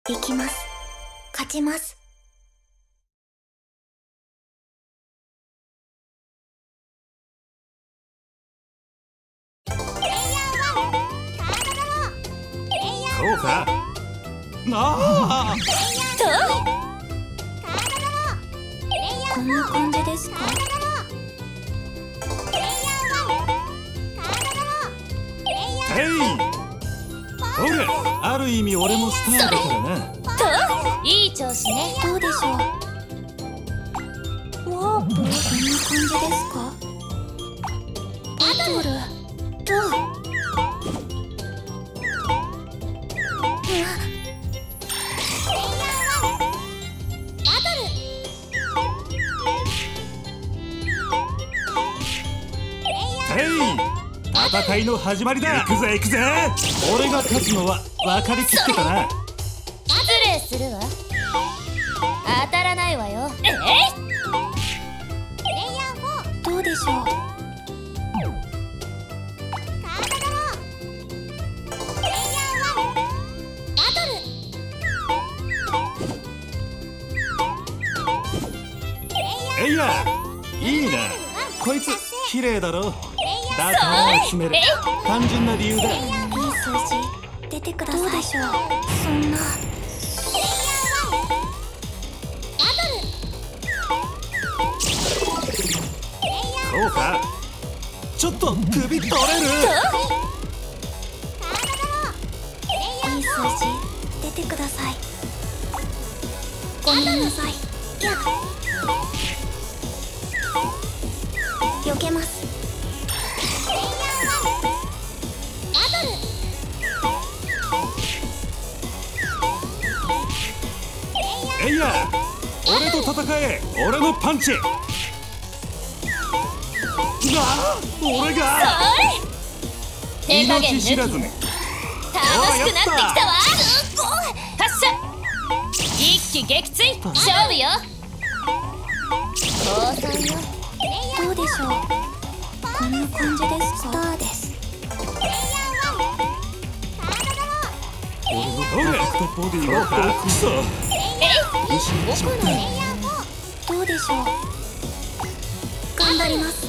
できます。勝ちます。 そうか。ああ。 こんな感じですか？ へい。ほら、ある意味俺もスターだからな。 いい調子ね。 どうでしょう。ワープこんな感じですか？バトル。 戦いの始まりだ。行くぜ行くぜ。俺が勝つのは分かりきってたな。 失礼するわ。当たらないわよ。 どうでしょう。 えいや、いいな。こいつ綺麗だろ。だから集める。単純な理由だ。 いい数字出てください。どうでしょう。そんな。 そうか。ちょっと首取れる。 いい数字出てください。ごめんなさい。避けます。 えいや、俺と戦え。俺のパンチ。俺が命知らずね。 楽しくなってきたわ。発射。一気撃墜。勝負よ。降参よ。 どうでしょう。こんな感じですか？スターです。 俺のパーフェクトボディはどくそ。 どうでしょう。頑張ります。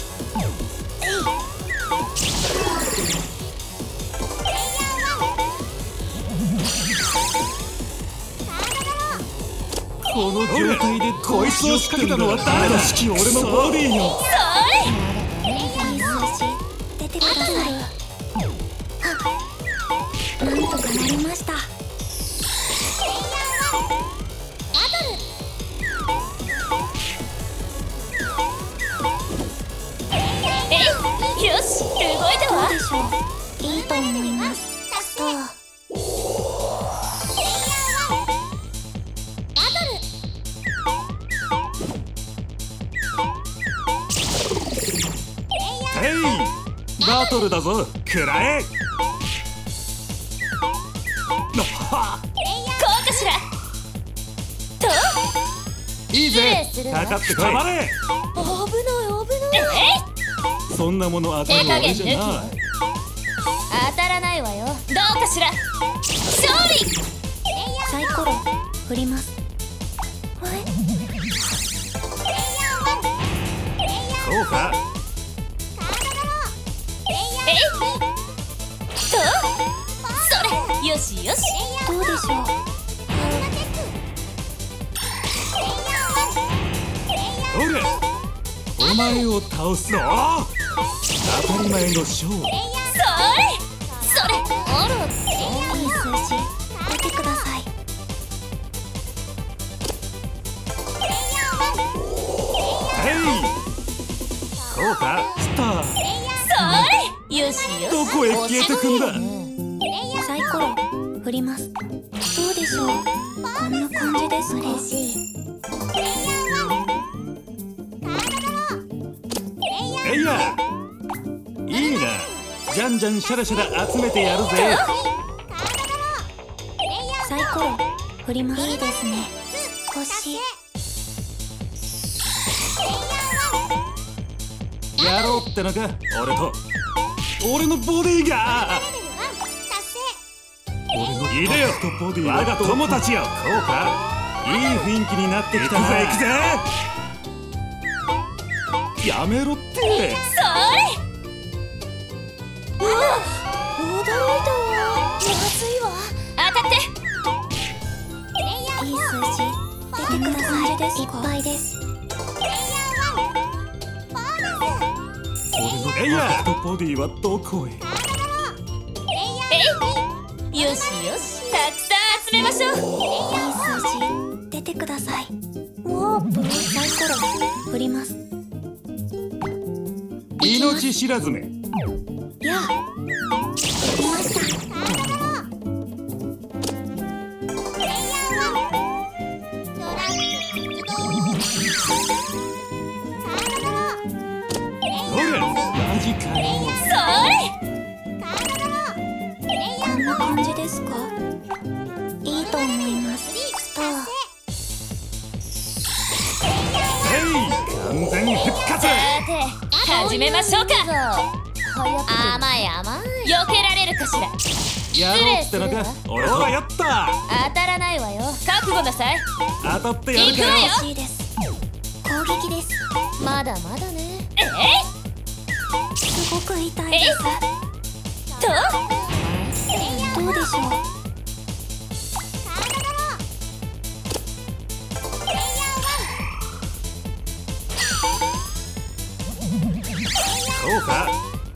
この状態でこいつを仕掛けたのは誰だ。式俺のボディよ。 いい数字出てください。なんとかなりました。 よし、動いたわ。 どうでしょう。いいと思います。スター。 バトルだぞ。くらえ。 こうかしら。 いいぜ。 失礼するわ。 かかってこい。危ない。そんなもの当たる俺じゃな。 当たらないわよ。どうかしら。勝利。 サイコロ振ります。 そうか。 それ。よしよし。 どうでしょう。 ほら、お前を倒すぞ。当たり前の勝負。 それ。あら。 いい数字出てください。 そうか。スター。 よしよし。 どこへ消えてくんだ。 サイコロ振ります。どうでしょう。こんな感じですか？嬉しい。 えいや、いいな。じゃんじゃんシャラシャラ集めてやるぜ。 サイコロ振ります。いいですね。星。 やろうってのか。俺と俺のボディが。 いでよ我が友たちよ。そうか、いい雰囲気になってきたな。行くぜ行くぜ。やめろって。 それ。 驚いたわ。まずいわ。 当たって。 いい数字出てください。いっぱいです。 レイヤーボディはどこへ。 よしよし、たくさん集めましょう。 いい数字出てください。ワープサイコロ振ります。 命知らずめ。 やあ、振りました。 ほらマジかよ。 それ。 こんな感じですか。いいと思います。スター。 完全復活。 さて始めましょうか。甘い甘い。避けられるかしら。 やろうってのか。俺はやった。 当たらないわよ。覚悟なさい。 当たってやるから。 欲しいです。攻撃です。 まだまだね。 すごく痛いです。どうでしょう。 そうか。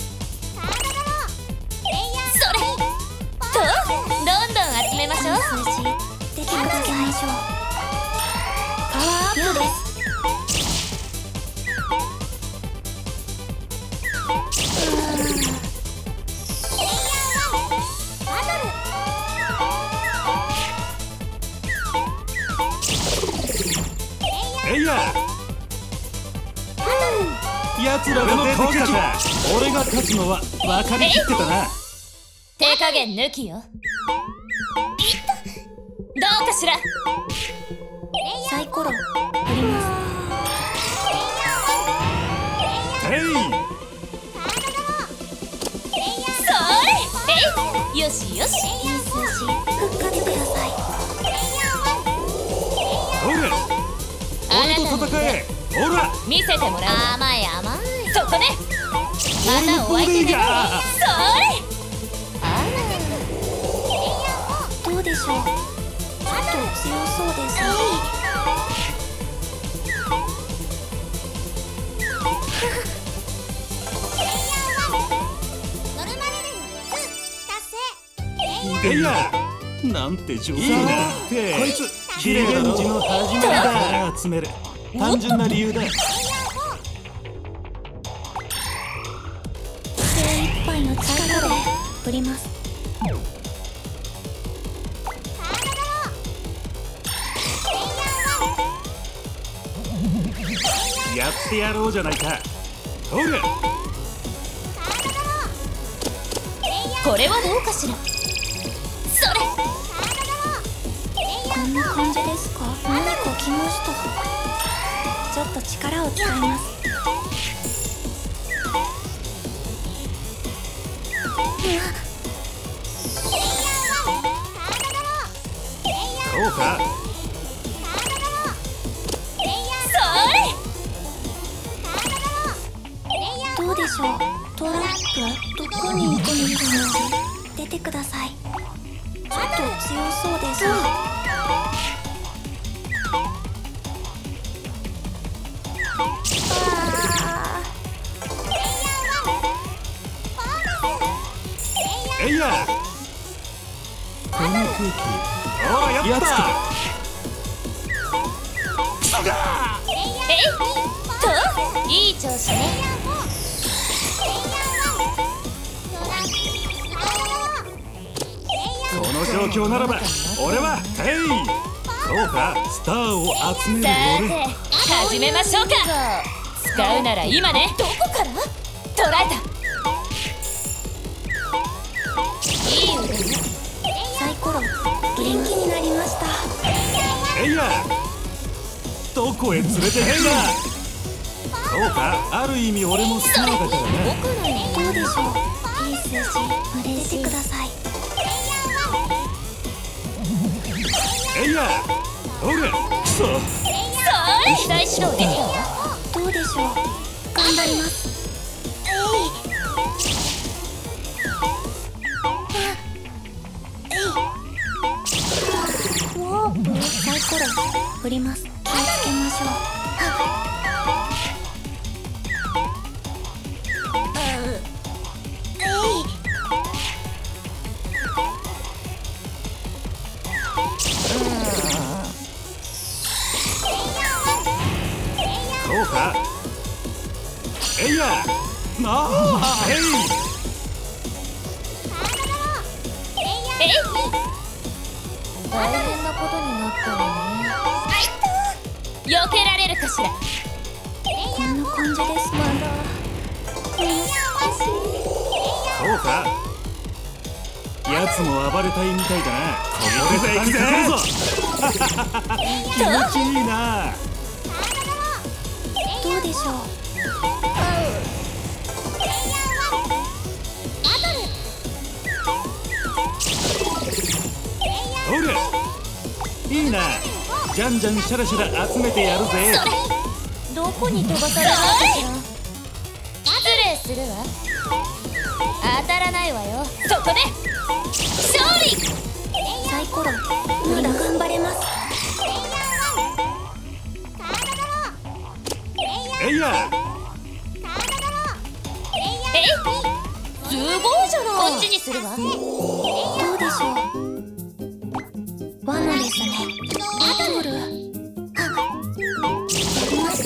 それ。どんどん集めましょう。 数字出てください。パワーアップです。 レイヤー、奴らが出てきたか。俺が勝つのは分かりきってたな。 手加減抜きよ。どうかしら。 サイコロ振ります。 それ。よしよし。 いい数字復活ください。 ほら俺と戦え。ほら見せてもらう。甘い甘い。そこね。またお相手ね。それ。 どうでしょう。ちょっと強そうですね。 レイヤー、なんて上手だ。こいつリベンジの始まりだ。集める単純な理由だ。 精一杯の力で振ります。 やってやろうじゃないか。ほらこれはどうかしら。それ。 こんな感じですか。何か来ました。ちょっと力を使います。 そうか。 どうでしょう。トラップどこに行くのかな。出てください。ちょっと強そうです。 レイヤー、この空気。おお、やった。クソがー。いい調子ね。 この状況ならば俺はヘイ。そうか、スターを集めるさ俺。 て始めましょうか。使うなら今ね。どこから。捕らえた。いい腕ね。 サイコロ元気になりました。 レイヤー、どこへ連れてってんだ。そうか、ある意味俺もスターだからね。 どうでしょう。いい数字出てください。 えいやほれくそ大指導できたわ。 どうでしょう。頑張ります。サイコロ振ります。気をつけましょそうかえいやなあえい大変なことになったわね。避けられるかしら。 こんな感じです。まだそうかやつも暴れたいみたいだな。これで行くぜ気持ちいいな。 どうでしょう。 ほれいいな。じゃんじゃんシャラシャラ集めてやるぜ。 どこに飛ばされたかしら。失礼するわ。当たらないわよ。そこで勝利。 サイコロまだ頑張れます。 えいやすごいじゃない。こっちにするわ。 どうでしょう。罠ですね。バトル。やりました。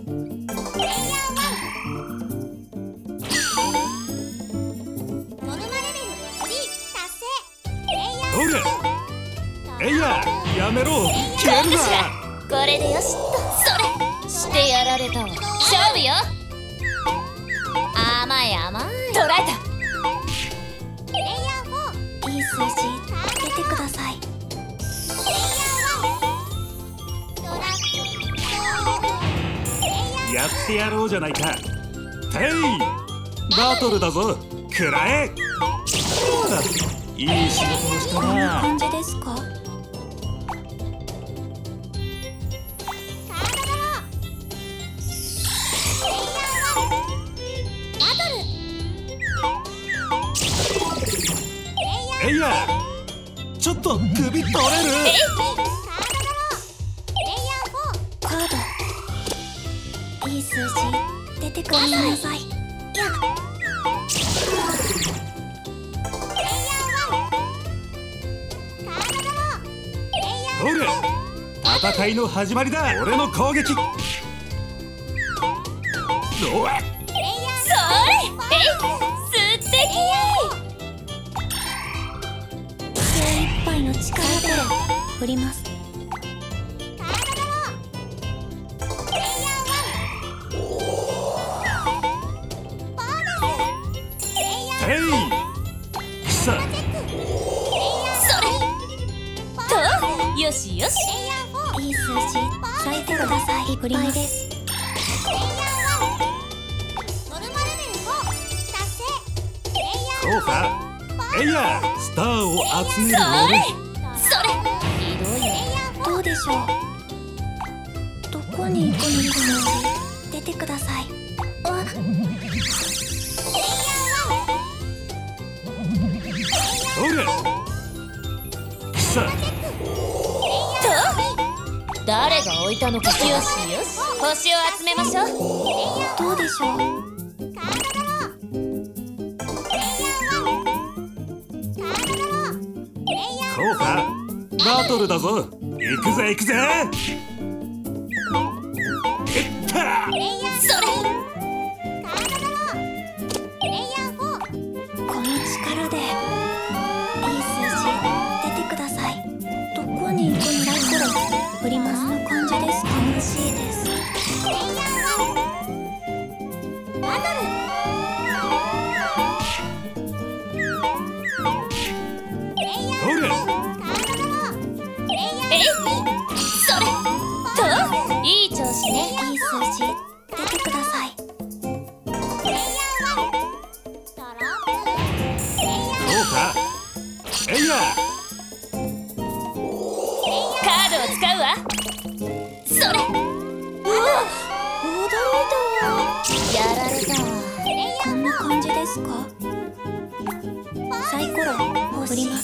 ほれえいややめろ消えるな。 これでよしっと。それしてやられたわ。勝負よ。甘い甘い。捉えた。 いい数字出てください。 やってやろうじゃないか。ていバトルだぞ。くらえいい仕事をしたこんなな。 感じですか。 えいやちょっと首取れる。 カードいい数字出てください。 ほれ戦いの始まりだ。俺の攻撃どうやそれ素敵。 精一杯の力で振ります。 ていくそそれとよしよし。 いい数字サイコロください。振ります。 そうかえいやスターを集める俺。 それひどいね。 どうでしょう。どこに行くのかな。出てください。 ほれくそ誰が置いたのか。よしよし。星を集めましょう。 どうでしょう。 そうかバトルだぞ。行くぜ行くぜ。いったそれこの力でいい数字出てください。どこに行くの。サイコロ振ります。の感じです。楽しいです。 ほれそれといい調子ね。 いい数字出てください。 そうかえいや使うわ。それ。うわ、驚いたわ。やられたわ。 こんな感じですか？サイコロ振ります。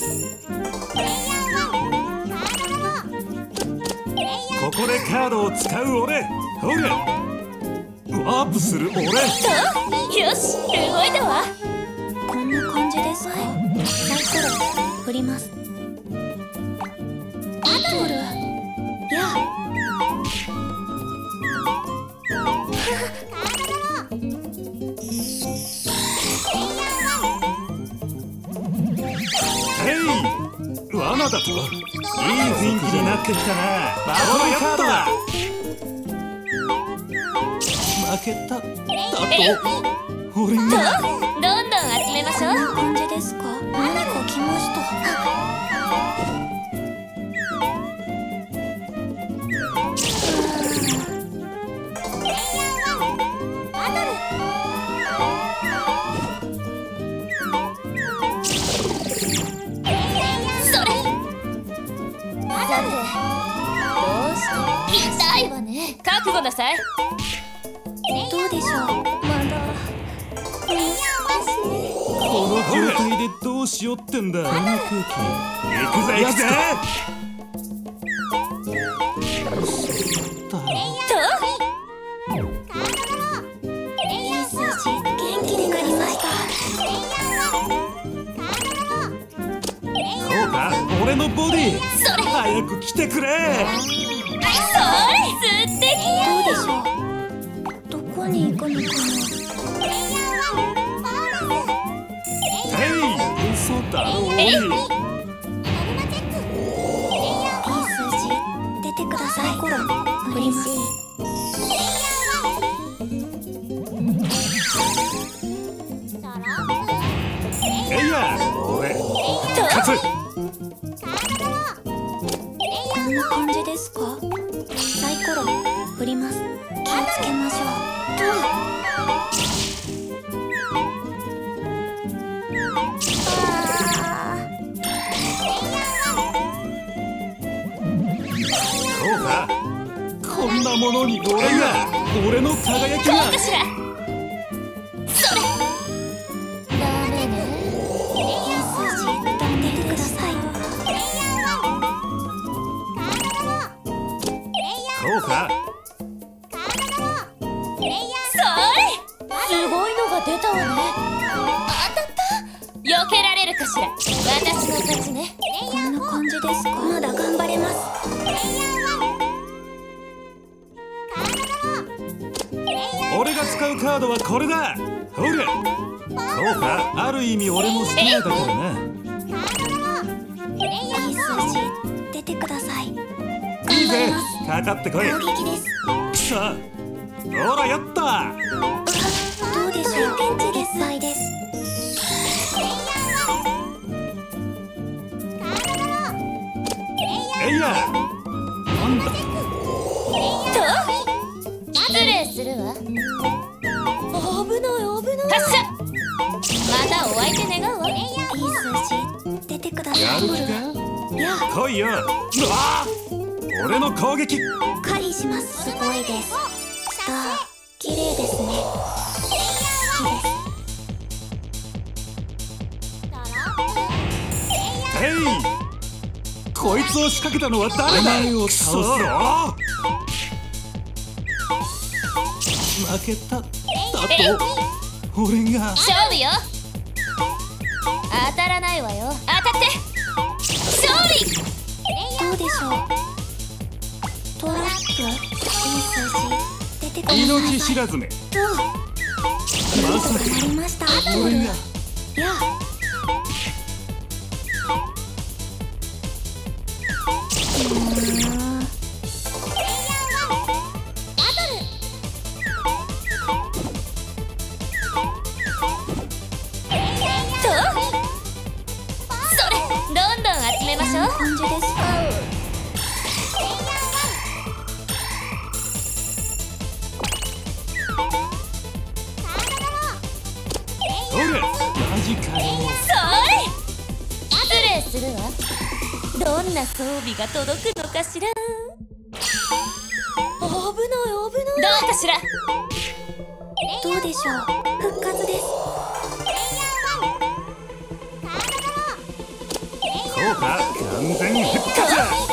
ここでカードを使う俺。ほらワープする俺。 よし、動いたわ。 こんな感じですか？サイコロ振ります。バトルやへい、罠だといい雰囲気になってきたな。バトルカードだ。負けただと俺が。 どんどん集めましょう。 こんな感じですか？何か来ました。 それ。さて、どうして痛いわね。覚悟なさい。 どうでしょう？まだこの状態でどうしようってんだ。この空気行くぜ行くぜ。 いい数字、元気になりました。 そうか、俺のボディそれ。 早く来てくれ。 それ、素敵。 どうでしょう？どこに行くのかな？ へい、嘘だろおい。 いい数字出てください。サイコロ振ります。 えいや、俺勝つ。 こんな感じですか？サイコロ振ります。気をつけましょう。 そうか、こんなものに俺の輝きが。 どうかしら。それ。ダメね。 いい数字出てください。 そうか、 それ。すごいのが出たわね。当たった。避けられるかしら。私の勝ちね。 こんな感じですか？まだ頑張れます。 俺が使うカードはこれだ。ほら、そうか、ある意味俺も好きなだからな。 いい数字出てください。 いいぜ、かかってこい。 攻撃です。 くそ、ほらやった。 どうでしょう？ピンチ決済です。 えいや、なんだ。 失礼するわ。危ない。発射。またお相手願うわ。 いい数字出てください。 やる気か？ や来いよ。うわあ、俺の攻撃。 狩りします。すごいです。スター綺麗ですね。好きです。 へい、こいつを仕掛けたのは誰だ。お前を倒すぞ。負けただと俺が。 勝負よ。当たらないわよ。当たって。勝利。 どうでしょう？トラップいい数字出てください。 命知らずめ。まさかなりました。 俺が。 やそれ。どんどん集めましょう。 感じですか？ ほら、マジかよ。 それ。失礼するわ。どんな装備が届くのかしら。 うかしら。 どうでしょう、復活です。 効果完全復活。